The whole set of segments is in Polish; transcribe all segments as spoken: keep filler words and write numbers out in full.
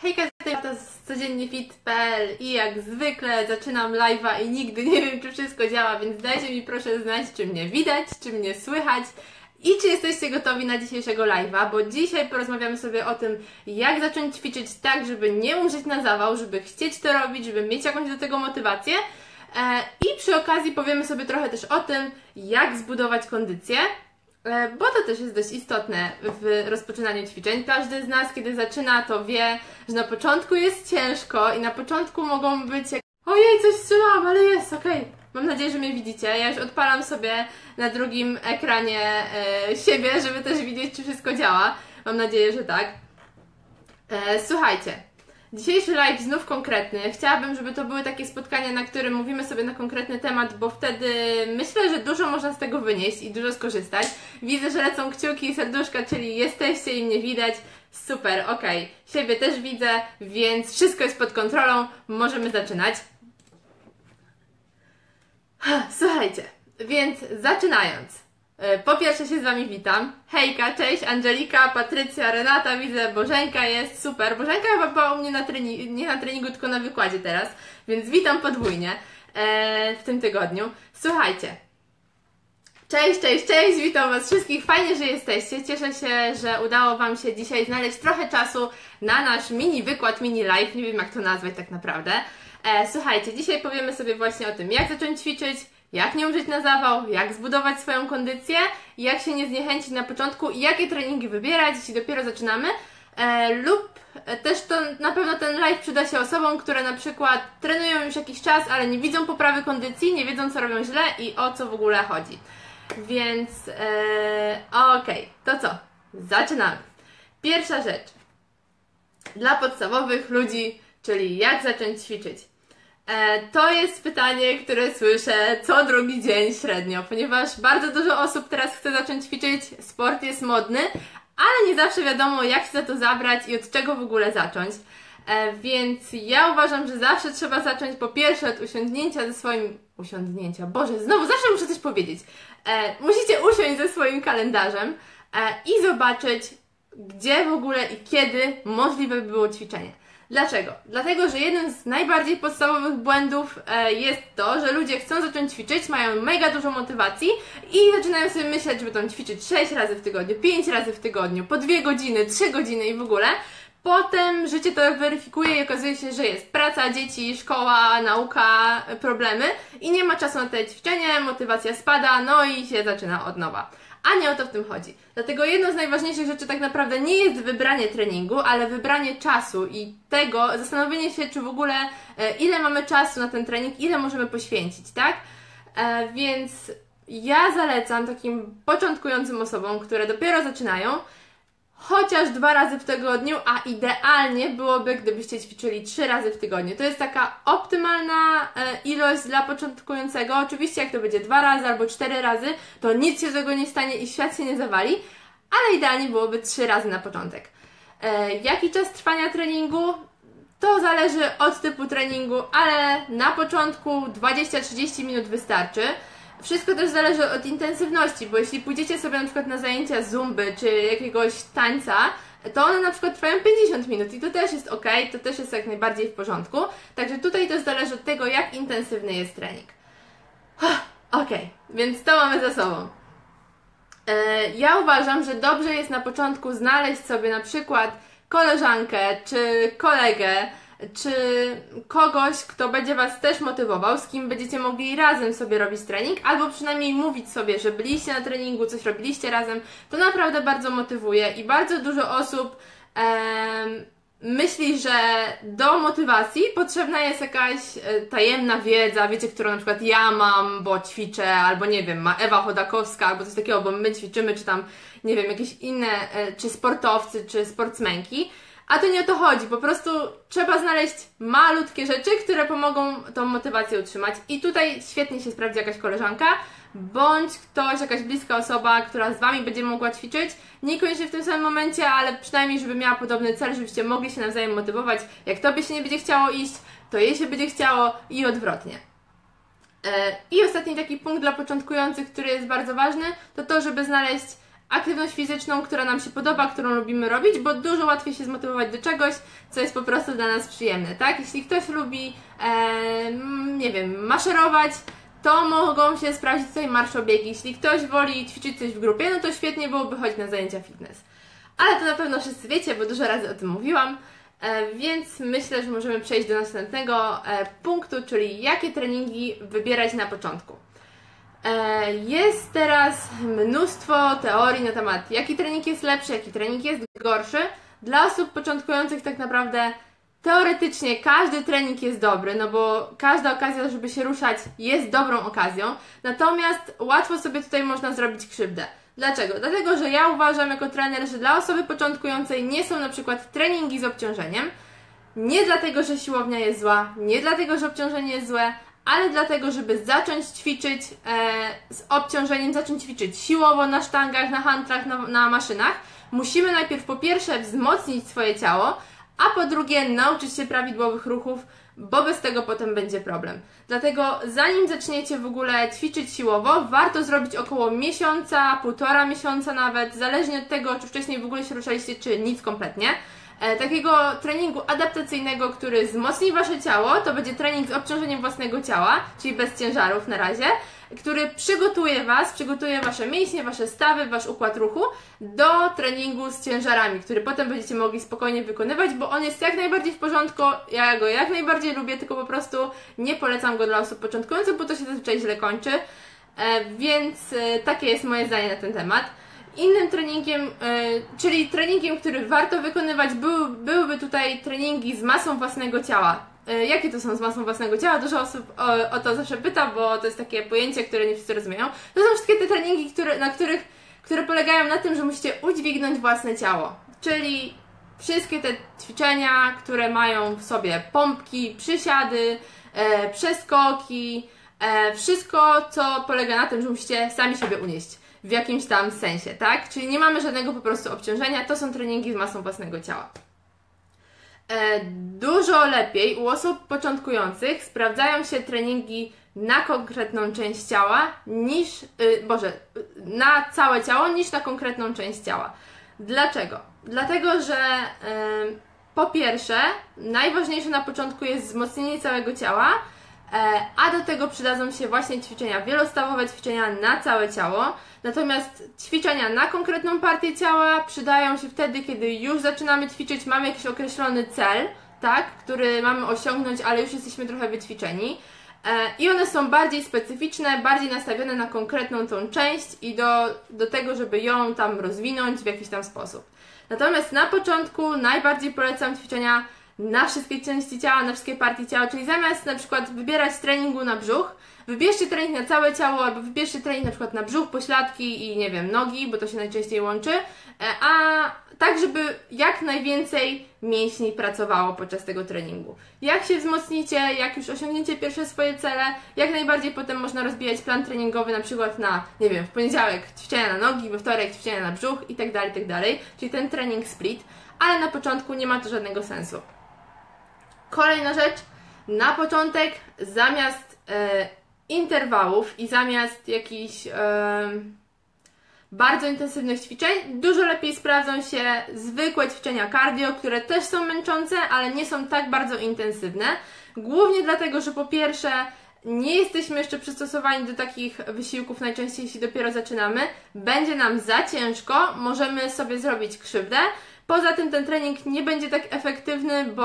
Hejka, to z codziennie fit kropka p l i jak zwykle zaczynam live'a i nigdy nie wiem, czy wszystko działa, więc dajcie mi proszę znać, czy mnie widać, czy mnie słychać i czy jesteście gotowi na dzisiejszego live'a, bo dzisiaj porozmawiamy sobie o tym, jak zacząć ćwiczyć tak, żeby nie umrzeć na zawał, żeby chcieć to robić, żeby mieć jakąś do tego motywację. I przy okazji powiemy sobie trochę też o tym, jak zbudować kondycję, bo to też jest dość istotne w rozpoczynaniu ćwiczeń. Każdy z nas, kiedy zaczyna, to wie, że na początku jest ciężko i na początku mogą być jak... Ojej, coś strzelałam, ale jest, okej. Okay. Mam nadzieję, że mnie widzicie. Ja już odpalam sobie na drugim ekranie e, siebie, żeby też widzieć, czy wszystko działa. Mam nadzieję, że tak. E, słuchajcie. Dzisiejszy live znów konkretny. Chciałabym, żeby to były takie spotkania, na którym mówimy sobie na konkretny temat, bo wtedy myślę, że dużo można z tego wynieść i dużo skorzystać. Widzę, że lecą kciuki i serduszka, czyli jesteście i mnie widać. Super, okej. Okay. Siebie też widzę, więc wszystko jest pod kontrolą. Możemy zaczynać. Słuchajcie, więc zaczynając. Po pierwsze się z Wami witam. Hejka, cześć, Angelika, Patrycja, Renata, widzę, Bożenka jest, super. Bożenka chyba była u mnie na treningu, nie na treningu, tylko na wykładzie teraz, więc witam podwójnie e, w tym tygodniu. Słuchajcie. Cześć, cześć, cześć, witam Was wszystkich, fajnie, że jesteście. Cieszę się, że udało Wam się dzisiaj znaleźć trochę czasu na nasz mini wykład, mini live, nie wiem jak to nazwać tak naprawdę. E, słuchajcie, dzisiaj powiemy sobie właśnie o tym, jak zacząć ćwiczyć, jak nie umrzeć na zawał, jak zbudować swoją kondycję, jak się nie zniechęcić na początku i jakie treningi wybierać, jeśli dopiero zaczynamy. E, lub też to na pewno ten live przyda się osobom, które na przykład trenują już jakiś czas, ale nie widzą poprawy kondycji, nie wiedzą co robią źle i o co w ogóle chodzi. Więc e, okej, okay. To co? Zaczynamy. Pierwsza rzecz. Dla podstawowych ludzi, czyli jak zacząć ćwiczyć. To jest pytanie, które słyszę co drugi dzień średnio, ponieważ bardzo dużo osób teraz chce zacząć ćwiczyć, sport jest modny, ale nie zawsze wiadomo jak się za to zabrać i od czego w ogóle zacząć. Więc ja uważam, że zawsze trzeba zacząć po pierwsze od usiądnięcia ze swoim... Usiądnięcia, Boże, znowu zawsze muszę coś powiedzieć. Musicie usiąść ze swoim kalendarzem i zobaczyć, gdzie w ogóle i kiedy możliwe by było ćwiczenie. Dlaczego? Dlatego, że jeden z najbardziej podstawowych błędów e, jest to, że ludzie chcą zacząć ćwiczyć, mają mega dużo motywacji i zaczynają sobie myśleć, że będą ćwiczyć sześć razy w tygodniu, pięć razy w tygodniu, po dwie godziny, trzy godziny i w ogóle. Potem życie to weryfikuje i okazuje się, że jest praca, dzieci, szkoła, nauka, problemy i nie ma czasu na te ćwiczenie, motywacja spada, no i się zaczyna od nowa. A nie o to w tym chodzi. Dlatego jedną z najważniejszych rzeczy tak naprawdę nie jest wybranie treningu, ale wybranie czasu i tego, zastanowienie się, czy w ogóle e, ile mamy czasu na ten trening, ile możemy poświęcić, tak? E, więc ja zalecam takim początkującym osobom, które dopiero zaczynają, chociaż dwa razy w tygodniu, a idealnie byłoby, gdybyście ćwiczyli trzy razy w tygodniu. To jest taka optymalna e, ilość dla początkującego. Oczywiście jak to będzie dwa razy albo cztery razy, to nic się z tego nie stanie i świat się nie zawali, ale idealnie byłoby trzy razy na początek. E, jaki czas trwania treningu? To zależy od typu treningu, ale na początku dwadzieścia do trzydziestu minut wystarczy. Wszystko też zależy od intensywności, bo jeśli pójdziecie sobie na przykład na zajęcia zumby czy jakiegoś tańca, to one na przykład trwają pięćdziesiąt minut i to też jest ok, to też jest jak najbardziej w porządku. Także tutaj też zależy od tego, jak intensywny jest trening. Ok, więc to mamy za sobą. Ja uważam, że dobrze jest na początku znaleźć sobie na przykład koleżankę czy kolegę, czy kogoś, kto będzie Was też motywował, z kim będziecie mogli razem sobie robić trening, albo przynajmniej mówić sobie, że byliście na treningu, coś robiliście razem, to naprawdę bardzo motywuje i bardzo dużo osób em, myśli, że do motywacji potrzebna jest jakaś e, tajemna wiedza, wiecie, którą na przykład ja mam, bo ćwiczę, albo nie wiem, ma Ewa Chodakowska, albo coś takiego, bo my ćwiczymy, czy tam, nie wiem, jakieś inne, e, czy sportowcy, czy sportsmenki. A to nie o to chodzi, po prostu trzeba znaleźć malutkie rzeczy, które pomogą tą motywację utrzymać. I tutaj świetnie się sprawdzi jakaś koleżanka, bądź ktoś, jakaś bliska osoba, która z Wami będzie mogła ćwiczyć. Niekoniecznie w tym samym momencie, ale przynajmniej, żeby miała podobny cel, żebyście mogli się nawzajem motywować. Jak Tobie się nie będzie chciało iść, to jej się będzie chciało i odwrotnie. I ostatni taki punkt dla początkujących, który jest bardzo ważny, to to, żeby znaleźć aktywność fizyczną, która nam się podoba, którą lubimy robić, bo dużo łatwiej się zmotywować do czegoś, co jest po prostu dla nas przyjemne, tak? Jeśli ktoś lubi, e, nie wiem, maszerować, to mogą się sprawdzić tutaj marszobiegi. Jeśli ktoś woli ćwiczyć coś w grupie, no to świetnie byłoby chodzić na zajęcia fitness. Ale to na pewno wszyscy wiecie, bo dużo razy o tym mówiłam, e, więc myślę, że możemy przejść do następnego e, punktu, czyli jakie treningi wybierać na początku. E, jest teraz mnóstwo teorii na temat, jaki trening jest lepszy, jaki trening jest gorszy. Dla osób początkujących tak naprawdę teoretycznie każdy trening jest dobry, no bo każda okazja, żeby się ruszać, jest dobrą okazją. Natomiast łatwo sobie tutaj można zrobić krzywdę. Dlaczego? Dlatego, że ja uważam jako trener, że dla osoby początkującej nie są na przykład treningi z obciążeniem. Nie dlatego, że siłownia jest zła, nie dlatego, że obciążenie jest złe, ale dlatego, żeby zacząć ćwiczyć e, z obciążeniem, zacząć ćwiczyć siłowo na sztangach, na hantlach, na, na maszynach, musimy najpierw po pierwsze wzmocnić swoje ciało, a po drugie nauczyć się prawidłowych ruchów, bo bez tego potem będzie problem. Dlatego zanim zaczniecie w ogóle ćwiczyć siłowo, warto zrobić około miesiąca, półtora miesiąca nawet, zależnie od tego, czy wcześniej w ogóle się ruszaliście, czy nic kompletnie. E, takiego treningu adaptacyjnego, który wzmocni Wasze ciało, to będzie trening z obciążeniem własnego ciała, czyli bez ciężarów na razie, który przygotuje Was, przygotuje Wasze mięśnie, Wasze stawy, Wasz układ ruchu do treningu z ciężarami, który potem będziecie mogli spokojnie wykonywać, bo on jest jak najbardziej w porządku, ja go jak najbardziej lubię, tylko po prostu nie polecam go dla osób początkujących, bo to się zazwyczaj źle kończy, e, więc e, takie jest moje zdanie na ten temat. Innym treningiem, yy, czyli treningiem, który warto wykonywać, był, byłyby tutaj treningi z masą własnego ciała. Yy, jakie to są z masą własnego ciała? Dużo osób o, o to zawsze pyta, bo to jest takie pojęcie, które nie wszyscy rozumieją. To są wszystkie te treningi, które, na których, które polegają na tym, że musicie udźwignąć własne ciało. Czyli wszystkie te ćwiczenia, które mają w sobie pompki, przysiady, e, przeskoki, e, wszystko, co polega na tym, że musicie sami siebie unieść. W jakimś tam sensie, tak? Czyli nie mamy żadnego po prostu obciążenia, to są treningi z masą własnego ciała. E, dużo lepiej u osób początkujących sprawdzają się treningi na konkretną część ciała niż, y, Boże, na całe ciało niż na konkretną część ciała. Dlaczego? Dlatego, że y, po pierwsze, najważniejsze na początku jest wzmocnienie całego ciała, a do tego przydadzą się właśnie ćwiczenia wielostawowe, ćwiczenia na całe ciało. Natomiast ćwiczenia na konkretną partię ciała przydają się wtedy, kiedy już zaczynamy ćwiczyć, mamy jakiś określony cel, tak, który mamy osiągnąć, ale już jesteśmy trochę wyćwiczeni. I one są bardziej specyficzne, bardziej nastawione na konkretną tą część i do, do tego, żeby ją tam rozwinąć w jakiś tam sposób. Natomiast na początku najbardziej polecam ćwiczenia na wszystkie części ciała, na wszystkie partie ciała, czyli zamiast na przykład wybierać treningu na brzuch, wybierzcie trening na całe ciało, albo wybierzcie trening na przykład na brzuch, pośladki i nie wiem, nogi, bo to się najczęściej łączy, a tak, żeby jak najwięcej mięśni pracowało podczas tego treningu. Jak się wzmocnicie, jak już osiągniecie pierwsze swoje cele, jak najbardziej potem można rozbijać plan treningowy na przykład na, nie wiem, w poniedziałek ćwiczenia na nogi, we wtorek ćwiczenia na brzuch i tak dalej, i tak dalej, czyli ten trening split, ale na początku nie ma to żadnego sensu. Kolejna rzecz, na początek zamiast e, interwałów i zamiast jakichś e, bardzo intensywnych ćwiczeń, dużo lepiej sprawdzą się zwykłe ćwiczenia cardio, które też są męczące, ale nie są tak bardzo intensywne. Głównie dlatego, że po pierwsze nie jesteśmy jeszcze przystosowani do takich wysiłków, najczęściej jeśli dopiero zaczynamy, będzie nam za ciężko, możemy sobie zrobić krzywdę. Poza tym ten trening nie będzie tak efektywny, bo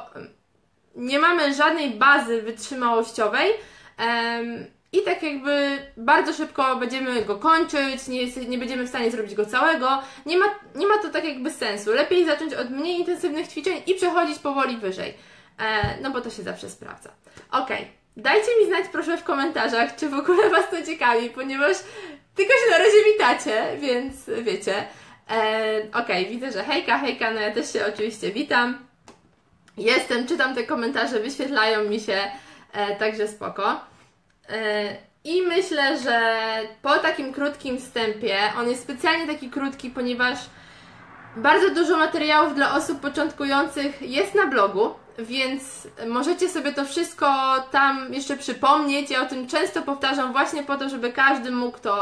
nie mamy żadnej bazy wytrzymałościowej um, i tak jakby bardzo szybko będziemy go kończyć, nie, jest, nie będziemy w stanie zrobić go całego. Nie ma, nie ma to tak jakby sensu. Lepiej zacząć od mniej intensywnych ćwiczeń i przechodzić powoli wyżej, e, no bo to się zawsze sprawdza. Ok, dajcie mi znać proszę w komentarzach, czy w ogóle Was to ciekawi, ponieważ tylko się na razie witacie, więc wiecie. E, ok, widzę, że hejka, hejka, no ja też się oczywiście witam. Jestem, czytam te komentarze, wyświetlają mi się, e, także spoko. E, I myślę, że po takim krótkim wstępie, on jest specjalnie taki krótki, ponieważ bardzo dużo materiałów dla osób początkujących jest na blogu, więc możecie sobie to wszystko tam jeszcze przypomnieć. Ja o tym często powtarzam właśnie po to, żeby każdy mógł to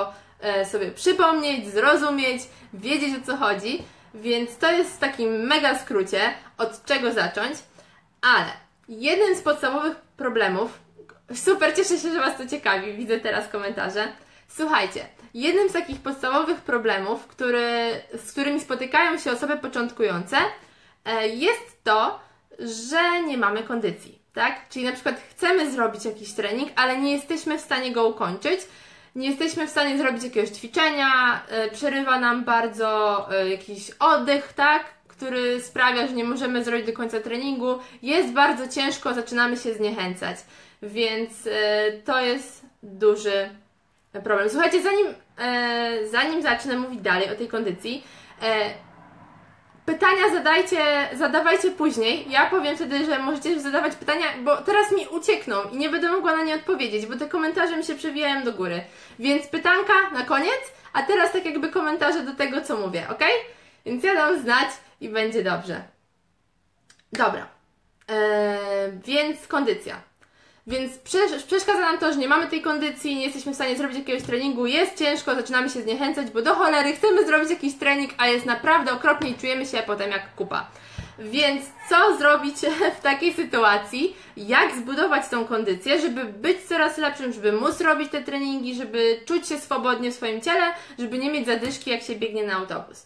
e, sobie przypomnieć, zrozumieć, wiedzieć o co chodzi, więc to jest w takim mega skrócie, od czego zacząć, ale jeden z podstawowych problemów, super, cieszę się, że Was to ciekawi, widzę teraz komentarze. Słuchajcie, jednym z takich podstawowych problemów, który, z którymi spotykają się osoby początkujące, jest to, że nie mamy kondycji, tak? Czyli na przykład chcemy zrobić jakiś trening, ale nie jesteśmy w stanie go ukończyć, nie jesteśmy w stanie zrobić jakiegoś ćwiczenia, przerywa nam bardzo jakiś oddech, tak? Który sprawia, że nie możemy zrobić do końca treningu, jest bardzo ciężko, zaczynamy się zniechęcać, więc to jest duży problem. Słuchajcie, zanim, e, zanim zacznę mówić dalej o tej kondycji, e, pytania zadajcie, zadawajcie później. Ja powiem wtedy, że możecie zadawać pytania, bo teraz mi uciekną i nie będę mogła na nie odpowiedzieć, bo te komentarze mi się przewijają do góry. Więc pytanka na koniec, a teraz tak jakby komentarze do tego, co mówię, ok? Więc ja dam znać i będzie dobrze. Dobra, e, więc kondycja. Więc przeszkadza nam to, że nie mamy tej kondycji, nie jesteśmy w stanie zrobić jakiegoś treningu, jest ciężko, zaczynamy się zniechęcać, bo do cholery chcemy zrobić jakiś trening, a jest naprawdę okropnie i czujemy się potem jak kupa. Więc co zrobić w takiej sytuacji? Jak zbudować tą kondycję, żeby być coraz lepszym, żeby móc robić te treningi, żeby czuć się swobodnie w swoim ciele, żeby nie mieć zadyszki, jak się biegnie na autobus.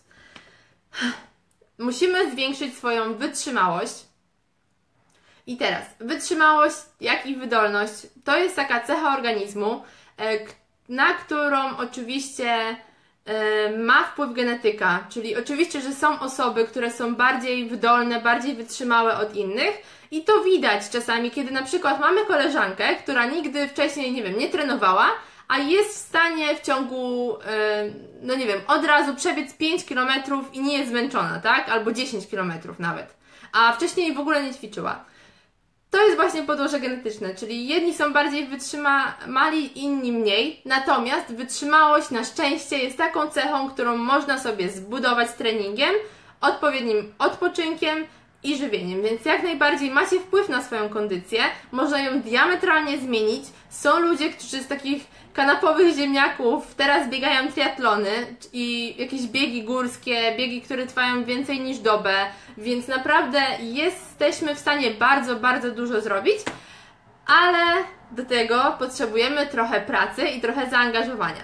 Musimy zwiększyć swoją wytrzymałość. I teraz, wytrzymałość, jak i wydolność, to jest taka cecha organizmu, na którą oczywiście ma wpływ genetyka, czyli oczywiście, że są osoby, które są bardziej wydolne, bardziej wytrzymałe od innych i to widać czasami, kiedy na przykład mamy koleżankę, która nigdy wcześniej, nie wiem, nie trenowała, a jest w stanie w ciągu, no nie wiem, od razu przebiec pięć kilometrów i nie jest zmęczona, tak? Albo dziesięć kilometrów nawet, a wcześniej w ogóle nie ćwiczyła. To jest właśnie podłoże genetyczne, czyli jedni są bardziej wytrzymali, inni mniej, natomiast wytrzymałość na szczęście jest taką cechą, którą można sobie zbudować treningiem, odpowiednim odpoczynkiem i żywieniem, więc jak najbardziej macie wpływ na swoją kondycję, można ją diametralnie zmienić. Są ludzie, którzy z takich kanapowych ziemniaków teraz biegają triatlony i jakieś biegi górskie, biegi, które trwają więcej niż dobę, więc naprawdę jesteśmy w stanie bardzo, bardzo dużo zrobić, ale do tego potrzebujemy trochę pracy i trochę zaangażowania.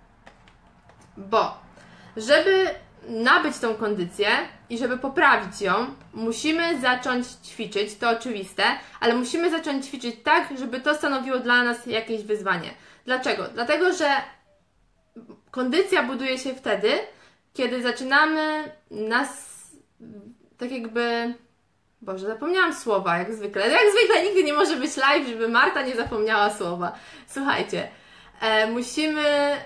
Bo żeby nabyć tą kondycję i żeby poprawić ją, musimy zacząć ćwiczyć, to oczywiste, ale musimy zacząć ćwiczyć tak, żeby to stanowiło dla nas jakieś wyzwanie. Dlaczego? Dlatego, że kondycja buduje się wtedy, kiedy zaczynamy nas tak jakby... Boże, zapomniałam słowa, jak zwykle. Jak zwykle nigdy nie może być live, żeby Marta nie zapomniała słowa. Słuchajcie, e, musimy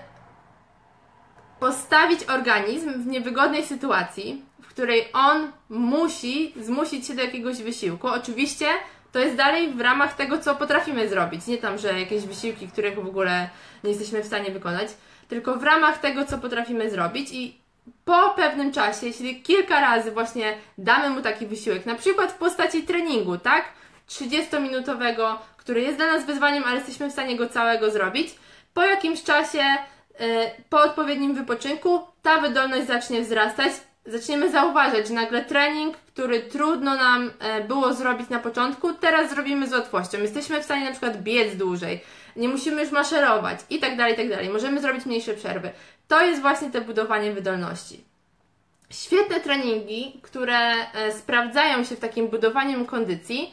postawić organizm w niewygodnej sytuacji, w której on musi zmusić się do jakiegoś wysiłku. Oczywiście to jest dalej w ramach tego, co potrafimy zrobić. Nie tam, że jakieś wysiłki, których w ogóle nie jesteśmy w stanie wykonać, tylko w ramach tego, co potrafimy zrobić i po pewnym czasie, jeśli kilka razy właśnie damy mu taki wysiłek, na przykład w postaci treningu, tak? trzydziestominutowego, który jest dla nas wyzwaniem, ale jesteśmy w stanie go całego zrobić, po jakimś czasie, po odpowiednim wypoczynku, ta wydolność zacznie wzrastać. Zaczniemy zauważać, że nagle trening, który trudno nam było zrobić na początku, teraz zrobimy z łatwością. Jesteśmy w stanie na przykład biec dłużej, nie musimy już maszerować i tak dalej, i tak dalej. Możemy zrobić mniejsze przerwy. To jest właśnie to budowanie wydolności. Świetne treningi, które sprawdzają się w takim budowaniu kondycji,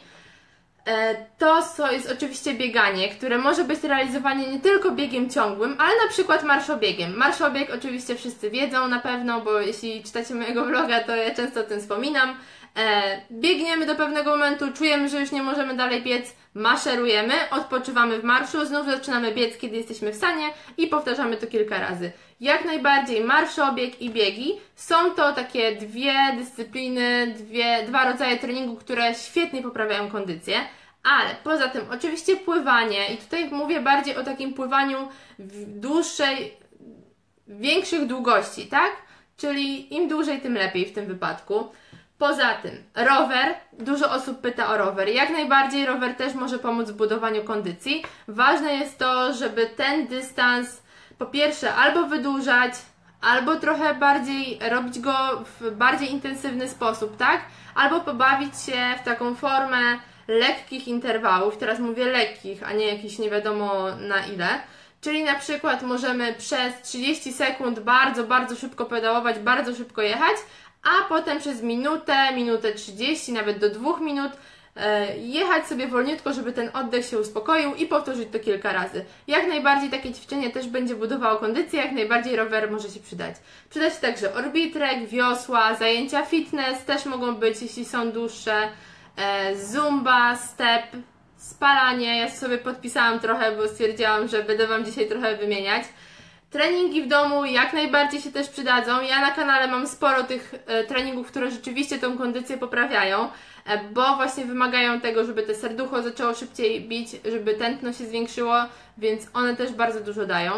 to jest oczywiście bieganie, które może być realizowane nie tylko biegiem ciągłym, ale na przykład marszobiegiem. Marszobieg oczywiście wszyscy wiedzą na pewno, bo jeśli czytacie mojego vloga, to ja często o tym wspominam. Biegniemy do pewnego momentu, czujemy, że już nie możemy dalej biec, maszerujemy, odpoczywamy w marszu, znów zaczynamy biec, kiedy jesteśmy w stanie i powtarzamy to kilka razy. Jak najbardziej marszobieg i biegi są to takie dwie dyscypliny, dwie, dwa rodzaje treningu, które świetnie poprawiają kondycję, ale poza tym oczywiście pływanie i tutaj mówię bardziej o takim pływaniu w dłuższej, większych długości, tak? Czyli im dłużej, tym lepiej w tym wypadku. Poza tym rower, dużo osób pyta o rower, jak najbardziej rower też może pomóc w budowaniu kondycji. Ważne jest to, żeby ten dystans po pierwsze albo wydłużać, albo trochę bardziej robić go w bardziej intensywny sposób, tak? Albo pobawić się w taką formę lekkich interwałów, teraz mówię lekkich, a nie jakichś nie wiadomo na ile. Czyli na przykład możemy przez trzydzieści sekund bardzo, bardzo szybko pedałować, bardzo szybko jechać, a potem przez minutę, minutę trzydzieści, nawet do dwóch minut jechać sobie wolniutko, żeby ten oddech się uspokoił i powtórzyć to kilka razy. Jak najbardziej takie ćwiczenie też będzie budowało kondycję, jak najbardziej rower może się przydać. Przyda się także orbitrek, wiosła, zajęcia fitness też mogą być, jeśli są dłuższe, zumba, step, spalanie. Ja sobie podpisałam trochę, bo stwierdziłam, że będę Wam dzisiaj trochę wymieniać. Treningi w domu jak najbardziej się też przydadzą. Ja na kanale mam sporo tych e, treningów, które rzeczywiście tą kondycję poprawiają, e, bo właśnie wymagają tego, żeby te serducho zaczęło szybciej bić, żeby tętno się zwiększyło, więc one też bardzo dużo dają.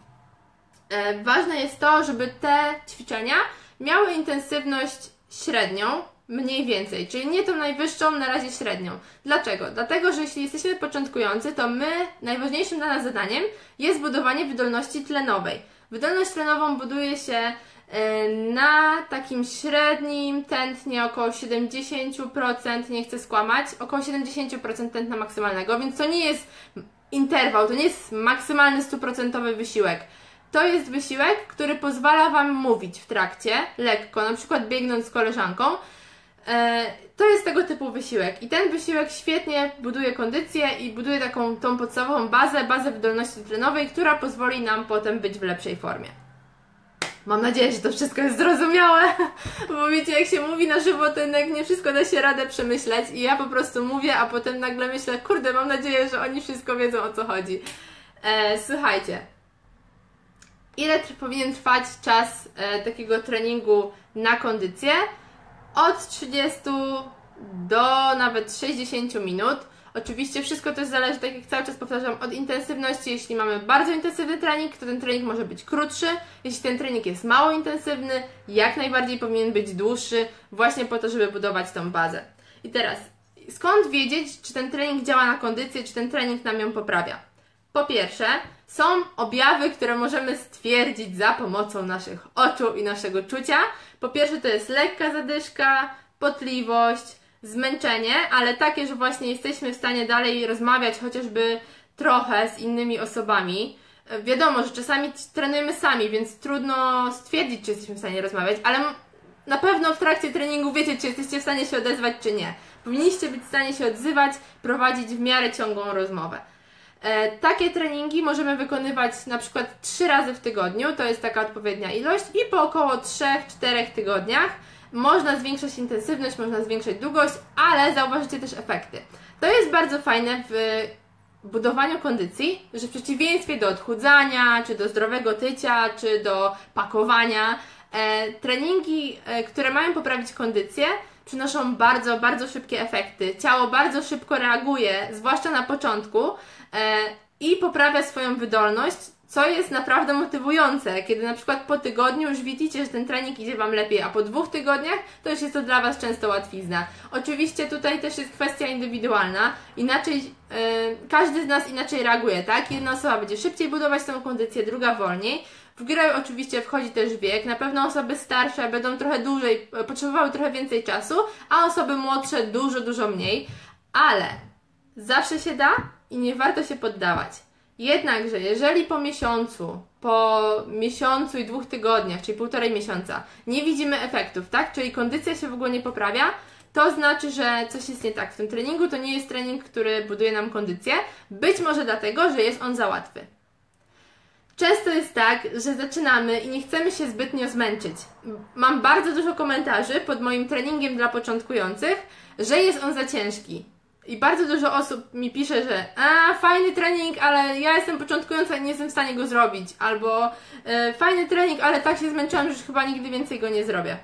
E, ważne jest to, żeby te ćwiczenia miały intensywność średnią, mniej więcej, czyli nie tą najwyższą, na razie średnią. Dlaczego? Dlatego, że jeśli jesteśmy początkujący, to my, najważniejszym dla nas zadaniem jest budowanie wydolności tlenowej. Wydolność tlenową buduje się na takim średnim tętnie około siedemdziesiąt procent, nie chcę skłamać, około siedemdziesiąt procent tętna maksymalnego, więc to nie jest interwał, to nie jest maksymalny stuprocentowy wysiłek. To jest wysiłek, który pozwala Wam mówić w trakcie, lekko, na przykład biegnąc z koleżanką. To jest tego typu wysiłek i ten wysiłek świetnie buduje kondycję i buduje taką tą podstawową bazę, bazę wydolności tlenowej, która pozwoli nam potem być w lepszej formie. Mam nadzieję, że to wszystko jest zrozumiałe, bo wiecie, jak się mówi na żywo, to jednak nie wszystko da się radę przemyśleć i ja po prostu mówię, a potem nagle myślę, kurde, mam nadzieję, że oni wszystko wiedzą, o co chodzi. E, słuchajcie, ile powinien trwać czas e, takiego treningu na kondycję? Od trzydziestu do nawet sześćdziesięciu minut. Oczywiście wszystko też zależy, tak jak cały czas powtarzam, od intensywności. Jeśli mamy bardzo intensywny trening, to ten trening może być krótszy. Jeśli ten trening jest mało intensywny, jak najbardziej powinien być dłuższy, właśnie po to, żeby budować tą bazę. I teraz, skąd wiedzieć, czy ten trening działa na kondycję, czy ten trening nam ją poprawia? Po pierwsze, są objawy, które możemy stwierdzić za pomocą naszych oczu i naszego czucia. Po pierwsze to jest lekka zadyszka, potliwość, zmęczenie, ale takie, że właśnie jesteśmy w stanie dalej rozmawiać chociażby trochę z innymi osobami. Wiadomo, że czasami trenujemy sami, więc trudno stwierdzić, czy jesteśmy w stanie rozmawiać, ale na pewno w trakcie treningu wiecie, czy jesteście w stanie się odezwać, czy nie. Powinniście być w stanie się odzywać, prowadzić w miarę ciągłą rozmowę. E, takie treningi możemy wykonywać na przykład trzy razy w tygodniu, to jest taka odpowiednia ilość i po około trzech czterech tygodniach można zwiększać intensywność, można zwiększać długość, ale zauważycie też efekty. To jest bardzo fajne w budowaniu kondycji, że w przeciwieństwie do odchudzania, czy do zdrowego tycia, czy do pakowania, e, treningi, e, które mają poprawić kondycję, przynoszą bardzo, bardzo szybkie efekty. Ciało bardzo szybko reaguje, zwłaszcza na początku, e, i poprawia swoją wydolność, co jest naprawdę motywujące, kiedy na przykład po tygodniu już widzicie, że ten trening idzie Wam lepiej, a po dwóch tygodniach to już jest to dla Was często łatwizna. Oczywiście tutaj też jest kwestia indywidualna, inaczej, yy, każdy z nas inaczej reaguje, tak? Jedna osoba będzie szybciej budować tą kondycję, druga wolniej. W grę oczywiście wchodzi też wiek, na pewno osoby starsze będą trochę dłużej, potrzebowały trochę więcej czasu, a osoby młodsze dużo, dużo mniej, ale zawsze się da i nie warto się poddawać. Jednakże, jeżeli po miesiącu, po miesiącu i dwóch tygodniach, czyli półtorej miesiąca, nie widzimy efektów, tak? Czyli kondycja się w ogóle nie poprawia, to znaczy, że coś jest nie tak w tym treningu, to nie jest trening, który buduje nam kondycję, być może dlatego, że jest on za łatwy. Często jest tak, że zaczynamy i nie chcemy się zbytnio zmęczyć. Mam bardzo dużo komentarzy pod moim treningiem dla początkujących, że jest on za ciężki. I bardzo dużo osób mi pisze, że a, fajny trening, ale ja jestem początkująca i nie jestem w stanie go zrobić. Albo e, fajny trening, ale tak się zmęczyłam, że już chyba nigdy więcej go nie zrobię.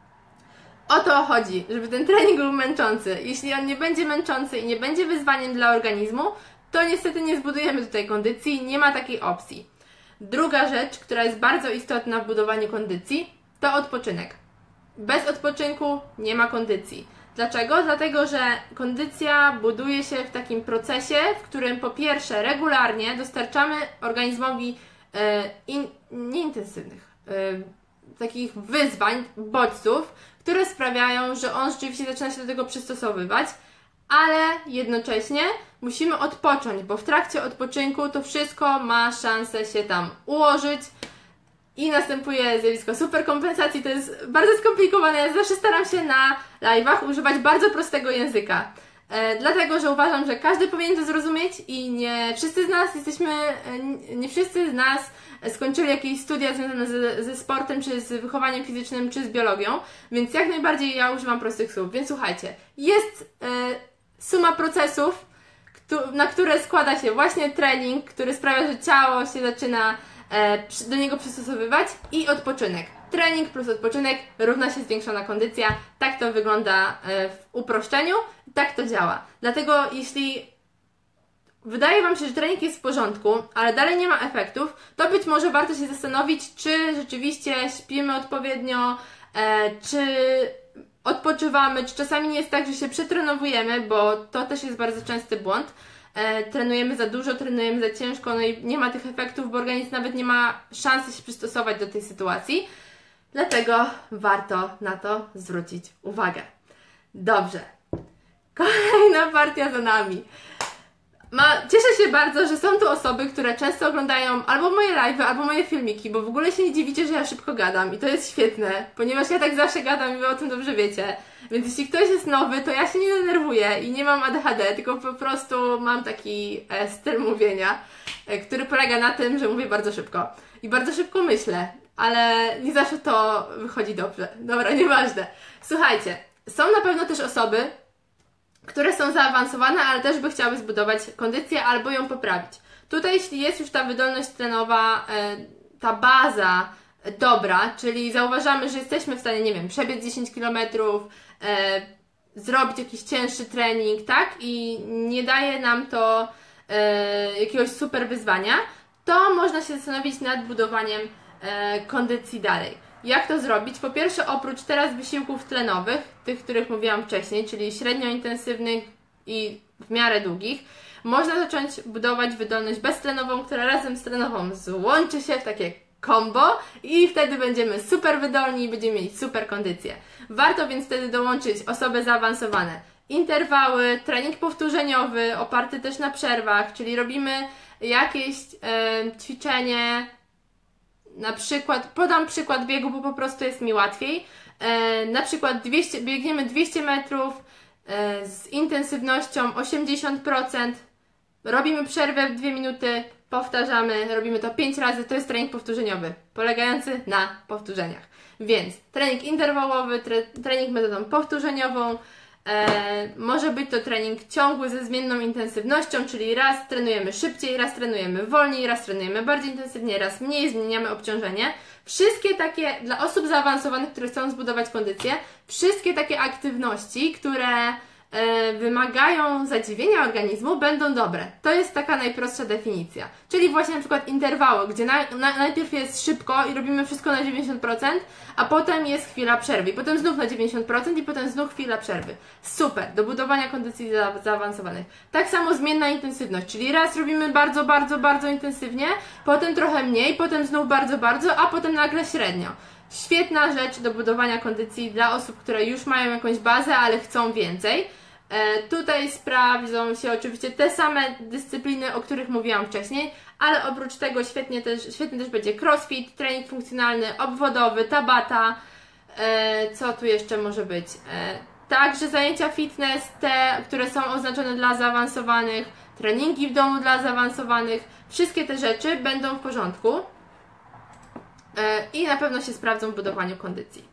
O to chodzi, żeby ten trening był męczący. Jeśli on nie będzie męczący i nie będzie wyzwaniem dla organizmu, to niestety nie zbudujemy tutaj kondycji, nie ma takiej opcji. Druga rzecz, która jest bardzo istotna w budowaniu kondycji, to odpoczynek. Bez odpoczynku nie ma kondycji. Dlaczego? Dlatego, że kondycja buduje się w takim procesie, w którym po pierwsze regularnie dostarczamy organizmowi e, in, nieintensywnych, e, takich wyzwań, bodźców, które sprawiają, że on rzeczywiście zaczyna się do tego przystosowywać, ale jednocześnie musimy odpocząć, bo w trakcie odpoczynku to wszystko ma szansę się tam ułożyć i następuje zjawisko superkompensacji. To jest bardzo skomplikowane. Ja zawsze staram się na live'ach używać bardzo prostego języka. E, dlatego, że uważam, że każdy powinien to zrozumieć i nie wszyscy z nas jesteśmy, e, nie wszyscy z nas skończyli jakieś studia związane ze, ze sportem, czy z wychowaniem fizycznym, czy z biologią, więc jak najbardziej ja używam prostych słów. Więc słuchajcie, jest e, suma procesów, na które składa się właśnie trening, który sprawia, że ciało się zaczyna e, do niego przystosowywać, i odpoczynek. Trening plus odpoczynek równa się zwiększona kondycja. Tak to wygląda e, w uproszczeniu, tak to działa. Dlatego jeśli wydaje Wam się, że trening jest w porządku, ale dalej nie ma efektów, to być może warto się zastanowić, czy rzeczywiście śpimy odpowiednio, e, czy odpoczywamy, czy czasami nie jest tak, że się przetrenowujemy, bo to też jest bardzo częsty błąd. E, trenujemy za dużo, trenujemy za ciężko, no i nie ma tych efektów, bo organizm nawet nie ma szansy się przystosować do tej sytuacji. Dlatego warto na to zwrócić uwagę. Dobrze. Kolejna partia za nami. Ma, cieszę się bardzo, że są tu osoby, które często oglądają albo moje live'y, albo moje filmiki, bo w ogóle się nie dziwicie, że ja szybko gadam i to jest świetne, ponieważ ja tak zawsze gadam i Wy o tym dobrze wiecie. Więc jeśli ktoś jest nowy, to ja się nie denerwuję i nie mam A D H D, tylko po prostu mam taki e, styl mówienia, e, który polega na tym, że mówię bardzo szybko. I bardzo szybko myślę, ale nie zawsze to wychodzi dobrze. Dobra, nieważne. Słuchajcie, są na pewno też osoby, które są zaawansowane, ale też by chciały zbudować kondycję albo ją poprawić. Tutaj jeśli jest już ta wydolność tlenowa, ta baza dobra, czyli zauważamy, że jesteśmy w stanie, nie wiem, przebiec dziesięć kilometrów, zrobić jakiś cięższy trening, tak? I nie daje nam to jakiegoś super wyzwania, to można się zastanowić nad budowaniem kondycji dalej. Jak to zrobić? Po pierwsze, oprócz teraz wysiłków tlenowych, tych, których mówiłam wcześniej, czyli średnio intensywnych i w miarę długich, można zacząć budować wydolność beztlenową, która razem z tlenową złączy się w takie combo i wtedy będziemy super wydolni i będziemy mieć super kondycję. Warto więc wtedy dołączyć osoby zaawansowane. Interwały, trening powtórzeniowy, oparty też na przerwach, czyli robimy jakieś e, ćwiczenie. Na przykład, podam przykład biegu, bo po prostu jest mi łatwiej. E, na przykład dwieście, biegniemy dwieście metrów e, z intensywnością osiemdziesiąt procent. Robimy przerwę w dwie minuty, powtarzamy, robimy to pięć razy. To jest trening powtórzeniowy, polegający na powtórzeniach. Więc trening interwałowy, tre, trening metodą powtórzeniową. E, może być to trening ciągły ze zmienną intensywnością, czyli raz trenujemy szybciej, raz trenujemy wolniej, raz trenujemy bardziej intensywnie, raz mniej, zmieniamy obciążenie. Wszystkie takie, dla osób zaawansowanych, które chcą zbudować kondycję, wszystkie takie aktywności, które e, wymagają zadziwienia organizmu, będą dobre. To jest taka najprostsza definicja. Czyli właśnie na przykład interwały, gdzie na, na, najpierw jest szybko i robimy wszystko na dziewięćdziesiąt procent, a potem jest chwila przerwy. I potem znów na dziewięćdziesiąt procent i potem znów chwila przerwy. Super, do budowania kondycji za, zaawansowanych. Tak samo zmienna intensywność, czyli raz robimy bardzo, bardzo, bardzo intensywnie, potem trochę mniej, potem znów bardzo, bardzo, a potem nagle średnio. Świetna rzecz do budowania kondycji dla osób, które już mają jakąś bazę, ale chcą więcej. E, tutaj sprawdzą się oczywiście te same dyscypliny, o których mówiłam wcześniej, ale oprócz tego świetnie też, świetnie też będzie crossfit, trening funkcjonalny, obwodowy, tabata, e, co tu jeszcze może być? E, także zajęcia fitness, te, które są oznaczone dla zaawansowanych, treningi w domu dla zaawansowanych, wszystkie te rzeczy będą w porządku e, i na pewno się sprawdzą w budowaniu kondycji.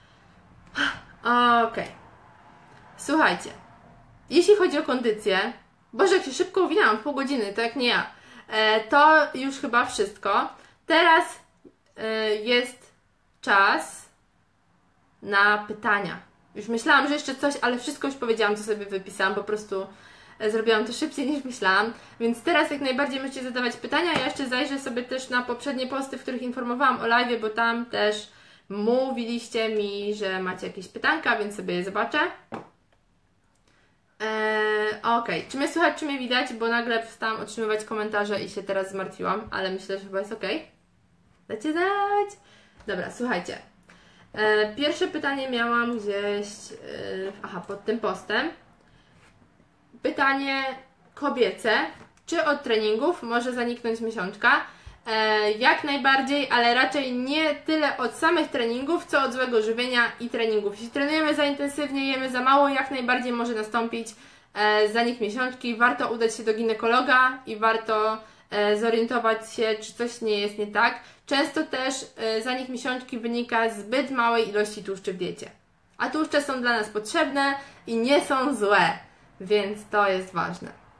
Okej. Okay. Słuchajcie. Jeśli chodzi o kondycję, Boże, jak się szybko uwinęłam, pół godziny, to jak nie ja, e, to już chyba wszystko. Teraz e, jest czas na pytania. Już myślałam, że jeszcze coś, ale wszystko już powiedziałam, co sobie wypisałam, po prostu e, zrobiłam to szybciej niż myślałam. Więc teraz jak najbardziej możecie zadawać pytania. Ja jeszcze zajrzę sobie też na poprzednie posty, w których informowałam o live, bo tam też mówiliście mi, że macie jakieś pytanka, więc sobie je zobaczę. Eee, Okej, okay. Czy mnie słychać, czy mnie widać? Bo nagle przestałam otrzymywać komentarze i się teraz zmartwiłam, ale myślę, że chyba jest ok. Dajcie znać! Dobra, słuchajcie. E, pierwsze pytanie miałam gdzieś, e, aha, pod tym postem. Pytanie kobiece. Czy od treningów może zaniknąć miesiączka? E, jak najbardziej, ale raczej nie tyle od samych treningów, co od złego żywienia i treningów. Jeśli trenujemy za intensywnie, jemy za mało, jak najbardziej może nastąpić e, zanik miesiączki. Warto udać się do ginekologa i warto e, zorientować się, czy coś nie jest nie tak. Często też e, zanik miesiączki wynika z zbyt małej ilości tłuszczy w diecie. A tłuszcze są dla nas potrzebne i nie są złe, więc to jest ważne.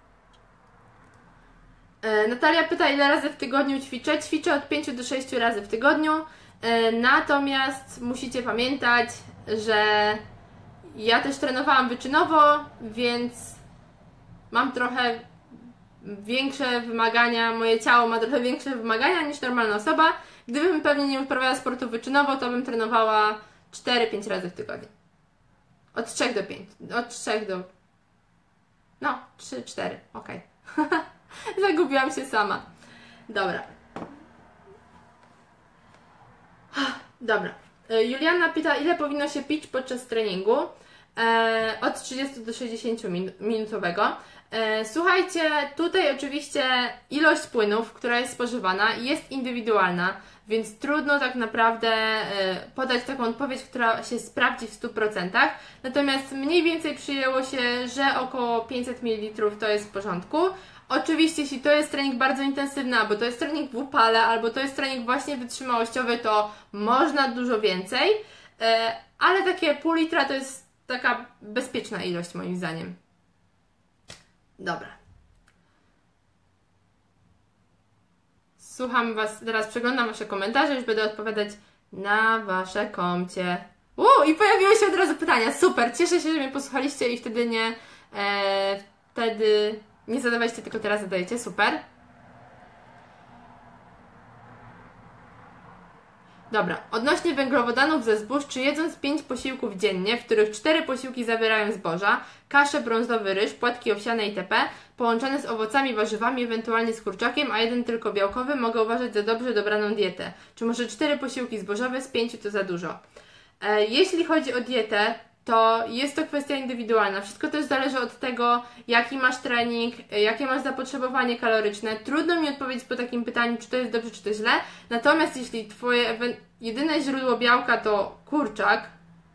Natalia pyta, ile razy w tygodniu ćwiczę. Ćwiczę od pięciu do sześciu razy w tygodniu, natomiast musicie pamiętać, że ja też trenowałam wyczynowo, więc mam trochę większe wymagania, moje ciało ma trochę większe wymagania niż normalna osoba. Gdybym pewnie nie uprawiała sportu wyczynowo, to bym trenowała cztery pięć razy w tygodniu. Od trzech do pięciu, od trzech do... no, trzy cztery, okej. Okay. Zagubiłam się sama. Dobra. Dobra. Juliana pyta, ile powinno się pić podczas treningu? E, od trzydziestu do sześćdziesięciu minutowego. E, słuchajcie, tutaj oczywiście ilość płynów, która jest spożywana, jest indywidualna, więc trudno tak naprawdę e, podać taką odpowiedź, która się sprawdzi w stu procentach. Natomiast mniej więcej przyjęło się, że około pięćset mililitrów to jest w porządku. Oczywiście, jeśli to jest trening bardzo intensywny, albo to jest trening w upale, albo to jest trening właśnie wytrzymałościowy, to można dużo więcej, ale takie pół litra to jest taka bezpieczna ilość moim zdaniem. Dobra. Słucham Was, teraz przeglądam Wasze komentarze, już będę odpowiadać na Wasze komcie. Uuu, i pojawiły się od razu pytania, super, cieszę się, że mnie posłuchaliście i wtedy nie, e, wtedy... nie zadawajcie, tylko teraz zadajecie, super. Dobra, odnośnie węglowodanów ze zbóż, czy jedząc pięć posiłków dziennie, w których cztery posiłki zawierają zboża, kaszę, brązowy ryż, płatki owsiane itp., połączone z owocami, warzywami, ewentualnie z kurczakiem, a jeden tylko białkowy, mogę uważać za dobrze dobraną dietę? Czy może cztery posiłki zbożowe z pięciu to za dużo? E, jeśli chodzi o dietę, to jest to kwestia indywidualna. Wszystko też zależy od tego, jaki masz trening, jakie masz zapotrzebowanie kaloryczne. Trudno mi odpowiedzieć po takim pytaniu, czy to jest dobrze, czy to źle. Natomiast jeśli Twoje jedyne źródło białka to kurczak,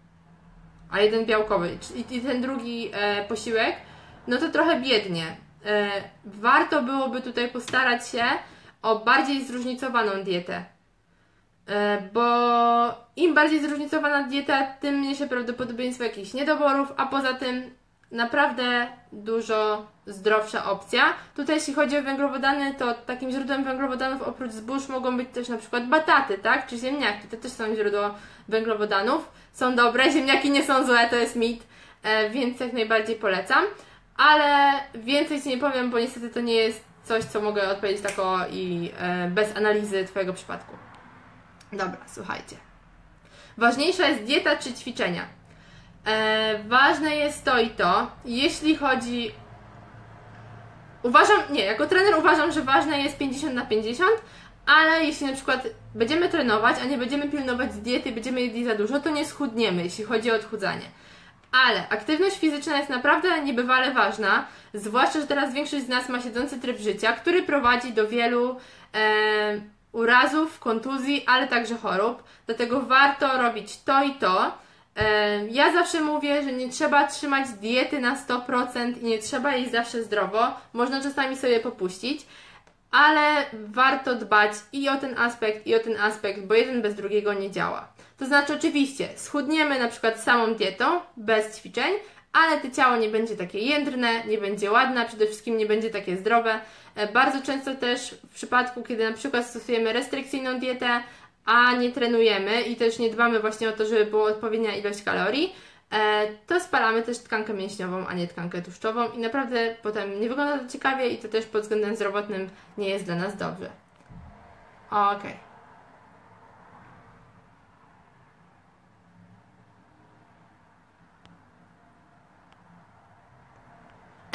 a jeden białkowy i ten drugi e, posiłek, no to trochę biednie. E, warto byłoby tutaj postarać się o bardziej zróżnicowaną dietę. Bo im bardziej zróżnicowana dieta, tym mniejsze prawdopodobieństwo jakichś niedoborów, a poza tym naprawdę dużo zdrowsza opcja. Tutaj jeśli chodzi o węglowodany, to takim źródłem węglowodanów oprócz zbóż mogą być też na przykład bataty, tak? Czy ziemniaki, to też są źródło węglowodanów. Są dobre, ziemniaki nie są złe, to jest mit, więc jak najbardziej polecam. Ale więcej Ci nie powiem, bo niestety to nie jest coś, co mogę odpowiedzieć tak o i bez analizy Twojego przypadku. Dobra, słuchajcie. Ważniejsza jest dieta czy ćwiczenia? E, ważne jest to i to. Jeśli chodzi... Uważam, nie, jako trener uważam, że ważne jest pięćdziesiąt na pięćdziesiąt, ale jeśli na przykład będziemy trenować, a nie będziemy pilnować diety, będziemy jedli za dużo, to nie schudniemy, jeśli chodzi o odchudzanie. Ale aktywność fizyczna jest naprawdę niebywale ważna, zwłaszcza, że teraz większość z nas ma siedzący tryb życia, który prowadzi do wielu... E, urazów, kontuzji, ale także chorób. Dlatego warto robić to i to. Ja zawsze mówię, że nie trzeba trzymać diety na sto procent i nie trzeba jeść zawsze zdrowo. Można czasami sobie popuścić, ale warto dbać i o ten aspekt, i o ten aspekt, bo jeden bez drugiego nie działa. To znaczy oczywiście schudniemy na przykład samą dietą, bez ćwiczeń, ale to ciało nie będzie takie jędrne, nie będzie ładne, przede wszystkim nie będzie takie zdrowe. Bardzo często też w przypadku, kiedy na przykład stosujemy restrykcyjną dietę, a nie trenujemy i też nie dbamy właśnie o to, żeby była odpowiednia ilość kalorii, to spalamy też tkankę mięśniową, a nie tkankę tłuszczową i naprawdę potem nie wygląda to ciekawie i to też pod względem zdrowotnym nie jest dla nas dobrze. Okej. Okay.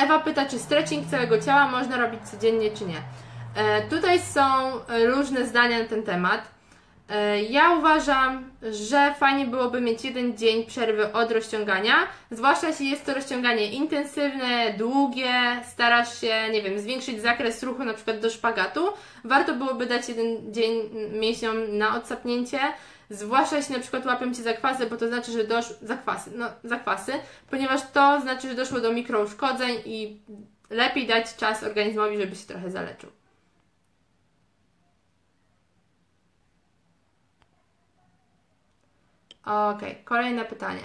Ewa pyta, czy stretching całego ciała można robić codziennie, czy nie. E, tutaj są różne zdania na ten temat. Ja uważam, że fajnie byłoby mieć jeden dzień przerwy od rozciągania, zwłaszcza jeśli jest to rozciąganie intensywne, długie, starasz się, nie wiem, zwiększyć zakres ruchu na przykład do szpagatu, warto byłoby dać jeden dzień mięśniom na odsapnięcie, zwłaszcza jeśli na przykład łapią Cię zakwasy, bo to znaczy, że doszło, zakwasy, no zakwasy, ponieważ to znaczy, że doszło do mikrouszkodzeń i lepiej dać czas organizmowi, żeby się trochę zaleczył. Okej, okay, kolejne pytanie.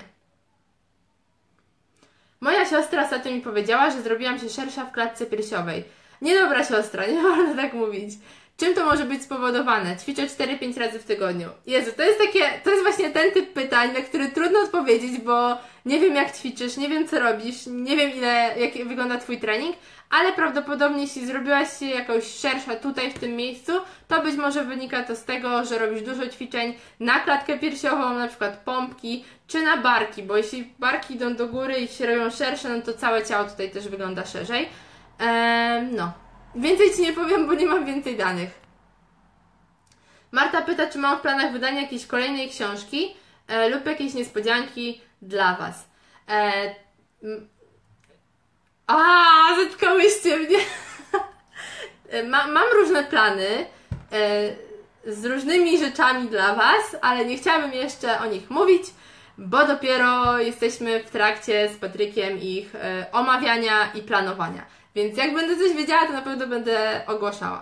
Moja siostra ostatnio mi powiedziała, że zrobiłam się szersza w klatce piersiowej. Niedobra siostra, nie można tak mówić. Czym to może być spowodowane? Ćwiczę cztery pięć razy w tygodniu. Jezu, to jest takie, to jest właśnie ten typ pytań, na który trudno odpowiedzieć, bo nie wiem jak ćwiczysz, nie wiem co robisz, nie wiem ile, jak wygląda Twój trening, ale prawdopodobnie jeśli zrobiłaś się jakoś szersza tutaj w tym miejscu, to być może wynika to z tego, że robisz dużo ćwiczeń na klatkę piersiową, na przykład pompki, czy na barki, bo jeśli barki idą do góry i się robią szersze, no to całe ciało tutaj też wygląda szerzej. Eee, no. Więcej Ci nie powiem, bo nie mam więcej danych. Marta pyta, czy mam w planach wydania jakiejś kolejnej książki e, lub jakiejś niespodzianki dla Was. E, a, zatkałyście mnie. Ma, mam różne plany e, z różnymi rzeczami dla Was, ale nie chciałabym jeszcze o nich mówić, bo dopiero jesteśmy w trakcie z Patrykiem ich e, omawiania i planowania. Więc jak będę coś wiedziała, to na pewno będę ogłaszała.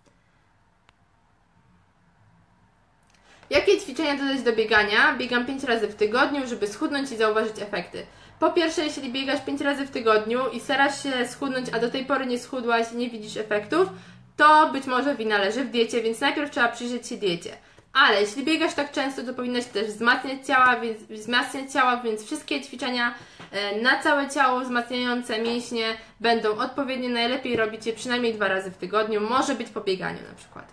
Jakie ćwiczenia dodać do biegania? Biegam pięć razy w tygodniu, żeby schudnąć i zauważyć efekty. Po pierwsze, jeśli biegasz pięć razy w tygodniu i starasz się schudnąć, a do tej pory nie schudłaś i nie widzisz efektów, to być może wina leży w diecie, więc najpierw trzeba przyjrzeć się diecie. Ale jeśli biegasz tak często, to powinnaś też wzmacniać ciała, więc, wzmacniać ciała, więc wszystkie ćwiczenia na całe ciało wzmacniające mięśnie będą odpowiednie. Najlepiej robić je przynajmniej dwa razy w tygodniu, może być po bieganiu na przykład.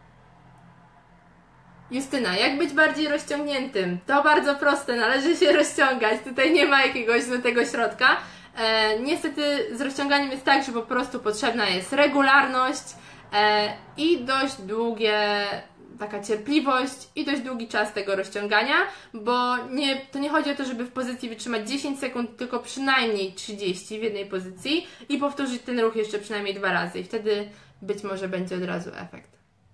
Justyna, jak być bardziej rozciągniętym? To bardzo proste, należy się rozciągać, tutaj nie ma jakiegoś złotego środka. E, niestety z rozciąganiem jest tak, że po prostu potrzebna jest regularność e, i dość długie, taka cierpliwość i dość długi czas tego rozciągania, bo nie, to nie chodzi o to, żeby w pozycji wytrzymać dziesięć sekund, tylko przynajmniej trzydzieści w jednej pozycji i powtórzyć ten ruch jeszcze przynajmniej dwa razy i wtedy być może będzie od razu efekt.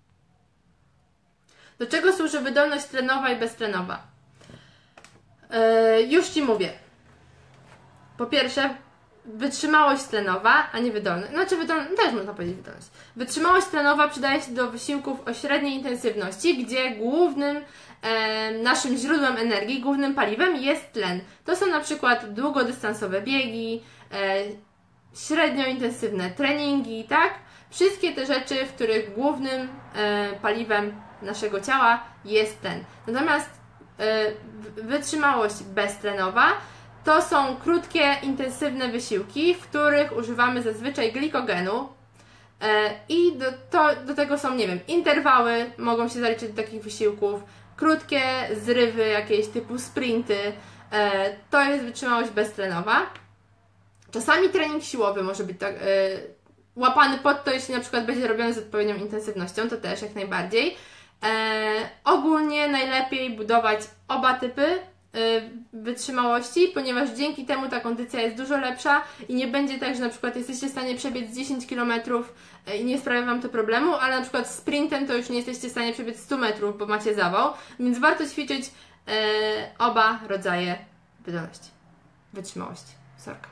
Do czego służy wydolność tlenowa i beztlenowa? Yy, już Ci mówię. Po pierwsze, wytrzymałość tlenowa, a nie wydolność. Znaczy wydolność, też można powiedzieć wydolność. Wytrzymałość tlenowa przydaje się do wysiłków o średniej intensywności, gdzie głównym e, naszym źródłem energii, głównym paliwem jest tlen. To są na przykład długodystansowe biegi, e, średnio intensywne treningi, tak? Wszystkie te rzeczy, w których głównym e, paliwem naszego ciała jest tlen. Natomiast e, wytrzymałość beztlenowa to są krótkie, intensywne wysiłki, w których używamy zazwyczaj glikogenu e, i do, to, do tego są, nie wiem, interwały, mogą się zaliczyć do takich wysiłków, krótkie zrywy jakieś typu sprinty, e, to jest wytrzymałość beztlenowa. Czasami trening siłowy może być tak, e, łapany pod to, jeśli na przykład będzie robiony z odpowiednią intensywnością, to też jak najbardziej. E, ogólnie najlepiej budować oba typy wytrzymałości, ponieważ dzięki temu ta kondycja jest dużo lepsza i nie będzie tak, że na przykład jesteście w stanie przebiec dziesięć kilometrów i nie sprawia Wam to problemu, ale na przykład sprintem to już nie jesteście w stanie przebiec sto metrów, bo macie zawał, więc warto ćwiczyć e, oba rodzaje wydolności, wytrzymałości. Sorka.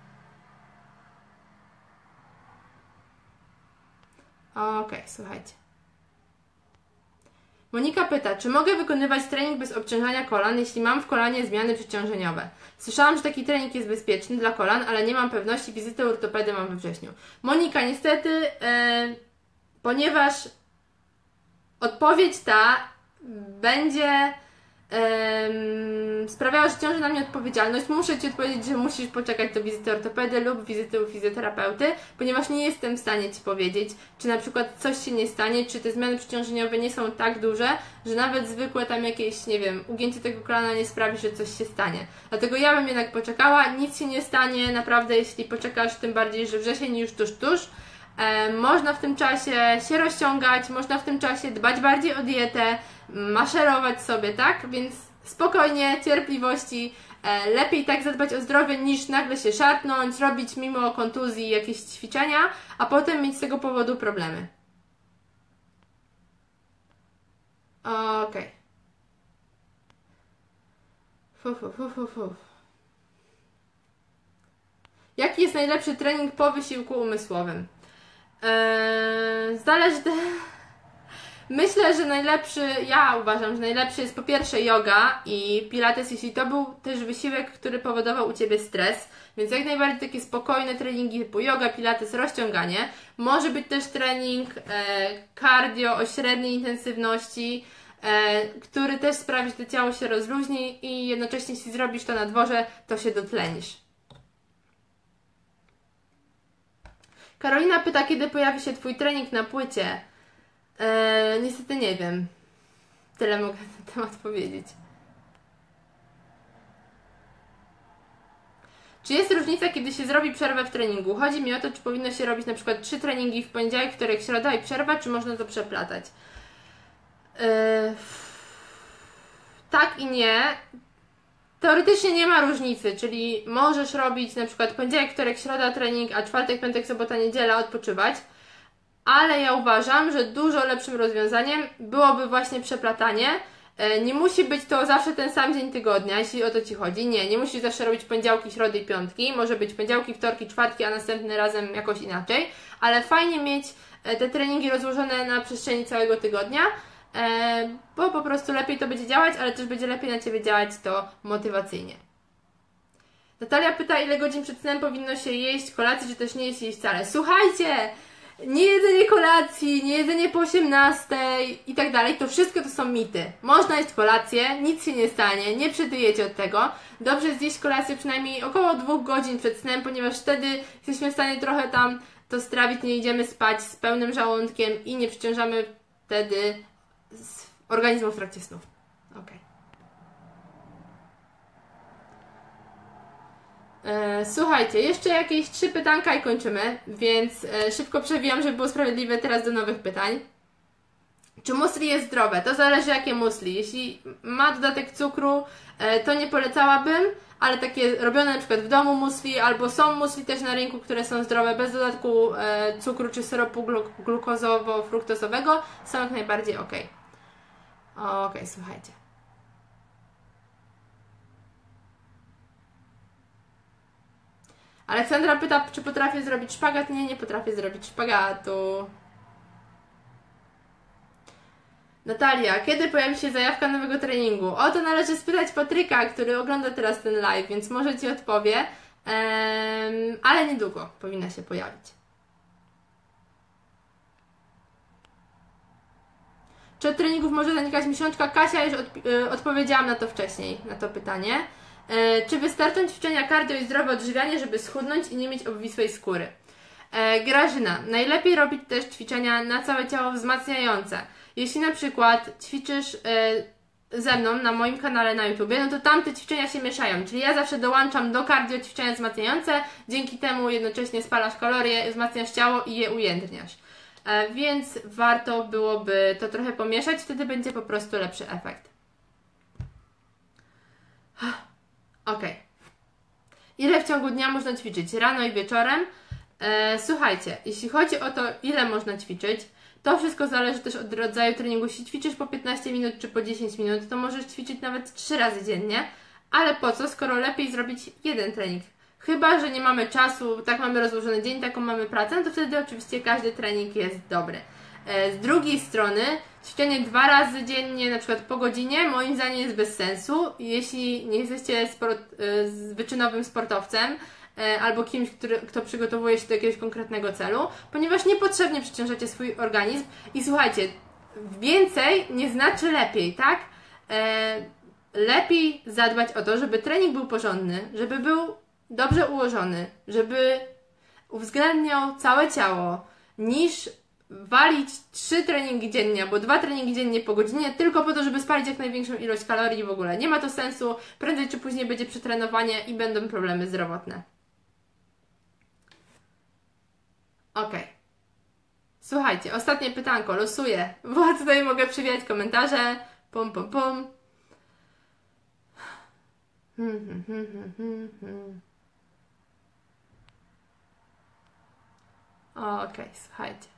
Okej, okay, słuchajcie. Monika pyta, czy mogę wykonywać trening bez obciążania kolan, jeśli mam w kolanie zmiany przeciążeniowe? Słyszałam, że taki trening jest bezpieczny dla kolan, ale nie mam pewności, wizytę ortopedy mam we wrześniu. Monika, niestety, yy, ponieważ odpowiedź ta będzie um, sprawiało, że ciąży na mnie odpowiedzialność. Muszę Ci odpowiedzieć, że musisz poczekać do wizyty ortopedy lub wizyty u fizjoterapeuty, ponieważ nie jestem w stanie Ci powiedzieć, czy na przykład coś się nie stanie, czy te zmiany przeciążeniowe nie są tak duże, że nawet zwykłe tam jakieś, nie wiem, ugięcie tego kolana nie sprawi, że coś się stanie. Dlatego ja bym jednak poczekała, nic się nie stanie, naprawdę jeśli poczekasz, tym bardziej, że wrzesień już tuż, tuż. E, można w tym czasie się rozciągać, można w tym czasie dbać bardziej o dietę, maszerować sobie, tak? Więc spokojnie, cierpliwości, e, lepiej tak zadbać o zdrowie niż nagle się szarpnąć, robić mimo kontuzji jakieś ćwiczenia, a potem mieć z tego powodu problemy. Okej. Okay. Fu, fu, fu, fu, fu. Jaki jest najlepszy trening po wysiłku umysłowym? Eee, zależy. Te... Myślę, że najlepszy, ja uważam, że najlepszy jest po pierwsze yoga i pilates, jeśli to był też wysiłek, który powodował u Ciebie stres, więc jak najbardziej takie spokojne treningi typu yoga, pilates, rozciąganie. Może być też trening e, cardio o średniej intensywności, e, który też sprawi, że to ciało się rozluźni i jednocześnie jeśli zrobisz to na dworze, to się dotlenisz. Karolina pyta, kiedy pojawi się Twój trening na płycie. Eee, niestety nie wiem. Tyle mogę na ten temat powiedzieć. Czy jest różnica, kiedy się zrobi przerwę w treningu? Chodzi mi o to, czy powinno się robić na przykład trzy treningi w poniedziałek, wtorek, środa i przerwa, czy można to przeplatać? Eee, tak i nie. Teoretycznie nie ma różnicy, czyli możesz robić na przykład poniedziałek, wtorek, środa trening, a czwartek, piątek, sobota, niedziela odpoczywać, ale ja uważam, że dużo lepszym rozwiązaniem byłoby właśnie przeplatanie. Nie musi być to zawsze ten sam dzień tygodnia, jeśli o to Ci chodzi. Nie, nie musisz zawsze robić poniedziałki, środy i piątki, może być poniedziałki, wtorki, czwartki, a następny razem jakoś inaczej, ale fajnie mieć te treningi rozłożone na przestrzeni całego tygodnia, bo po prostu lepiej to będzie działać, ale też będzie lepiej na Ciebie działać to motywacyjnie. Natalia pyta, ile godzin przed snem powinno się jeść kolację, czy też nie jest jej wcale. Słuchajcie, nie jedzenie kolacji, nie jedzenie po osiemnastej i tak dalej, to wszystko to są mity. Można jeść kolację, nic się nie stanie, nie przytyjecie od tego. Dobrze jest zjeść kolację przynajmniej około dwóch godzin przed snem, ponieważ wtedy jesteśmy w stanie trochę tam to strawić, nie idziemy spać z pełnym żołądkiem i nie przeciążamy wtedy organizmu w trakcie snu. Okay. E, słuchajcie, jeszcze jakieś trzy pytanka i kończymy, więc e, szybko przewijam, żeby było sprawiedliwe teraz do nowych pytań. Czy musli jest zdrowe? To zależy jakie musli. Jeśli ma dodatek cukru, e, to nie polecałabym, ale takie robione na przykład w domu musli, albo są musli też na rynku, które są zdrowe, bez dodatku e, cukru czy syropu glu glukozowo-fruktozowego, są jak najbardziej ok. Ok, słuchajcie. Aleksandra pyta, czy potrafię zrobić szpagat? Nie, nie potrafię zrobić szpagatu. Natalia, kiedy pojawi się zajawka nowego treningu? O, to należy spytać Patryka, który ogląda teraz ten live, więc może Ci odpowie. Ehm, ale niedługo powinna się pojawić. Czy od treningów może zanikać miesiączka? Kasia, już od, y, odpowiedziałam na to wcześniej, na to pytanie. E, czy wystarczą ćwiczenia cardio i zdrowe odżywianie, żeby schudnąć i nie mieć obwisłej skóry? E, Grażyna, najlepiej robić też ćwiczenia na całe ciało wzmacniające. Jeśli na przykład ćwiczysz e, ze mną na moim kanale na YouTubie, no to tam te ćwiczenia się mieszają, czyli ja zawsze dołączam do cardio ćwiczenia wzmacniające, dzięki temu jednocześnie spalasz kalorie, wzmacniasz ciało i je ujędrniasz. E, więc warto byłoby to trochę pomieszać, wtedy będzie po prostu lepszy efekt. Ok. Ile w ciągu dnia można ćwiczyć? Rano i wieczorem? E, słuchajcie, jeśli chodzi o to, ile można ćwiczyć, to wszystko zależy też od rodzaju treningu. Jeśli ćwiczysz po piętnaście minut czy po dziesięć minut, to możesz ćwiczyć nawet trzy razy dziennie, ale po co, skoro lepiej zrobić jeden trening? Chyba że nie mamy czasu, tak mamy rozłożony dzień, taką mamy pracę, no to wtedy oczywiście każdy trening jest dobry. E, z drugiej strony, ćwiczenie dwa razy dziennie, na przykład po godzinie, moim zdaniem jest bez sensu. Jeśli nie jesteście sport, e, wyczynowym sportowcem e, albo kimś, który, kto przygotowuje się do jakiegoś konkretnego celu, ponieważ niepotrzebnie przeciążacie swój organizm i słuchajcie, więcej nie znaczy lepiej, tak? E, lepiej zadbać o to, żeby trening był porządny, żeby był dobrze ułożony, żeby uwzględniał całe ciało, niż walić trzy treningi dziennie, albo dwa treningi dziennie po godzinie, tylko po to, żeby spalić jak największą ilość kalorii w ogóle. Nie ma to sensu, prędzej czy później będzie przetrenowanie i będą problemy zdrowotne. Ok. Słuchajcie, ostatnie pytanko, losuję, bo tutaj mogę przewijać komentarze. Pum, pum, pum. Hmm, hmm, hmm, hmm, hmm, hmm. Okej, okay, słuchajcie.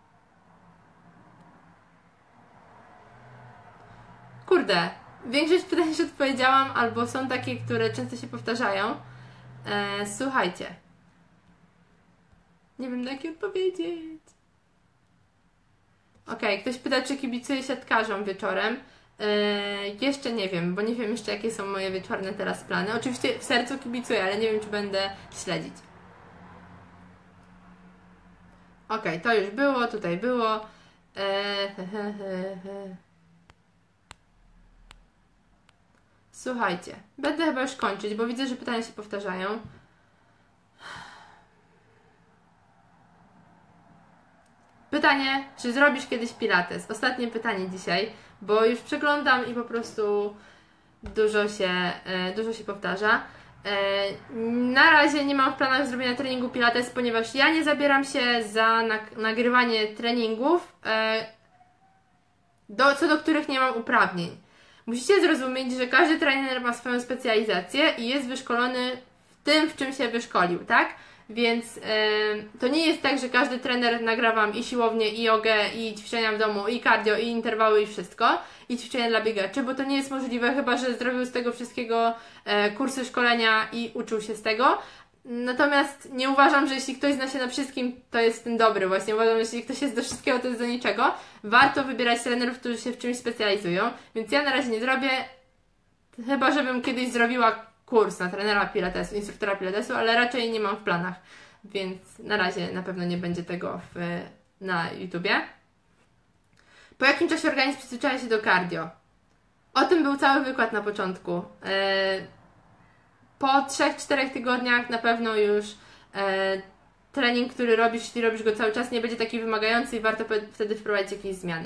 Kurde, większość pytań już odpowiedziałam, albo są takie, które często się powtarzają. E, słuchajcie. Nie wiem, na jakie odpowiedzieć. Okej, okay, ktoś pyta, czy kibicuję siatkarzom wieczorem. E, jeszcze nie wiem, bo nie wiem jeszcze, jakie są moje wieczorne teraz plany. Oczywiście w sercu kibicuję, ale nie wiem, czy będę śledzić. Okej, okay, to już było, tutaj było. E, he, he, he, he. Słuchajcie, będę chyba już kończyć, bo widzę, że pytania się powtarzają. Pytanie, czy zrobisz kiedyś pilates? Ostatnie pytanie dzisiaj, bo już przeglądam i po prostu dużo się, e, dużo się powtarza. E, na razie nie mam w planach zrobienia treningu pilates, ponieważ ja nie zabieram się za nag- nagrywanie treningów, e, do, co do których nie mam uprawnień. Musicie zrozumieć, że każdy trener ma swoją specjalizację i jest wyszkolony w tym, w czym się wyszkolił, tak? Więc yy, to nie jest tak, że każdy trener nagra Wam i siłownię, i jogę, i ćwiczenia w domu, i cardio, i interwały, i wszystko, i ćwiczenia dla biegaczy, bo to nie jest możliwe, chyba że zrobił z tego wszystkiego e, kursy szkolenia i uczył się z tego. Natomiast nie uważam, że jeśli ktoś zna się na wszystkim, to jest w tym dobry. Właśnie uważam, że jeśli ktoś jest do wszystkiego, to jest do niczego. Warto wybierać trenerów, którzy się w czymś specjalizują. Więc ja na razie nie zrobię, chyba żebym kiedyś zrobiła kurs na trenera pilatesu, instruktora pilatesu, ale raczej nie mam w planach. Więc na razie na pewno nie będzie tego w, na YouTubie. Po jakim czasie organizm przyzwyczaja się do cardio? O tym był cały wykład na początku. Yy, Po trzech czterech tygodniach na pewno już e, trening, który robisz, jeśli robisz go cały czas, nie będzie taki wymagający i warto wtedy wprowadzić jakieś zmiany.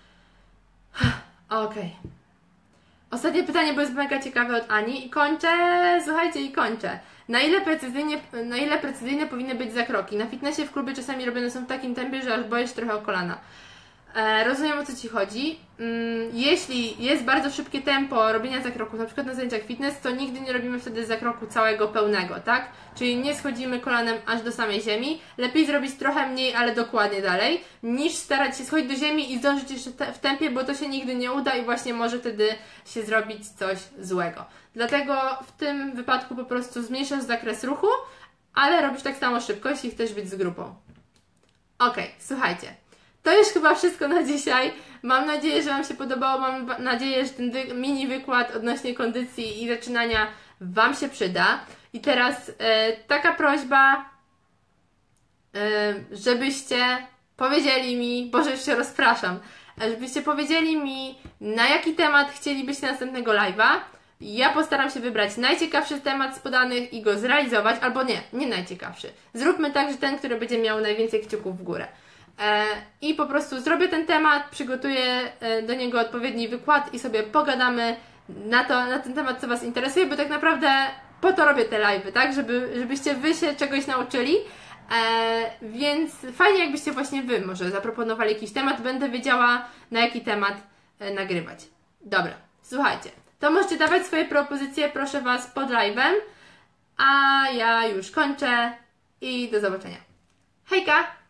Okej. Okay. Ostatnie pytanie, bo jest mega ciekawe od Ani i kończę, słuchajcie, i kończę. Na ile precyzyjnie, na ile precyzyjne powinny być zakroki? Na fitnessie w klubie czasami robione są w takim tempie, że aż boję się trochę o kolana. E, rozumiem, o co Ci chodzi. Mm, jeśli jest bardzo szybkie tempo robienia zakroków, na przykład na zajęciach fitness, to nigdy nie robimy wtedy zakroku całego pełnego, tak? Czyli nie schodzimy kolanem aż do samej ziemi. Lepiej zrobić trochę mniej, ale dokładnie dalej, niż starać się schodzić do ziemi i zdążyć jeszcze te, w tempie, bo to się nigdy nie uda i właśnie może wtedy się zrobić coś złego. Dlatego w tym wypadku po prostu zmniejszasz zakres ruchu, ale robisz tak samo szybko, jeśli chcesz być z grupą. Ok, słuchajcie. To już chyba wszystko na dzisiaj. Mam nadzieję, że Wam się podobało. Mam nadzieję, że ten wy mini wykład odnośnie kondycji i zaczynania Wam się przyda. I teraz e, taka prośba, e, żebyście powiedzieli mi, Boże, już się rozpraszam, żebyście powiedzieli mi, na jaki temat chcielibyście następnego live'a. Ja postaram się wybrać najciekawszy temat z podanych i go zrealizować, albo nie, nie najciekawszy. Zróbmy tak, że ten, który będzie miał najwięcej kciuków w górę. I po prostu zrobię ten temat, przygotuję do niego odpowiedni wykład i sobie pogadamy na, to, na ten temat, co Was interesuje, bo tak naprawdę po to robię te live'y, tak? Żeby, żebyście Wy się czegoś nauczyli. E, więc fajnie, jakbyście właśnie Wy może zaproponowali jakiś temat, będę wiedziała, na jaki temat e, nagrywać. Dobra, słuchajcie, to możecie dawać swoje propozycje, proszę Was, pod live'em, a ja już kończę i do zobaczenia. Hejka!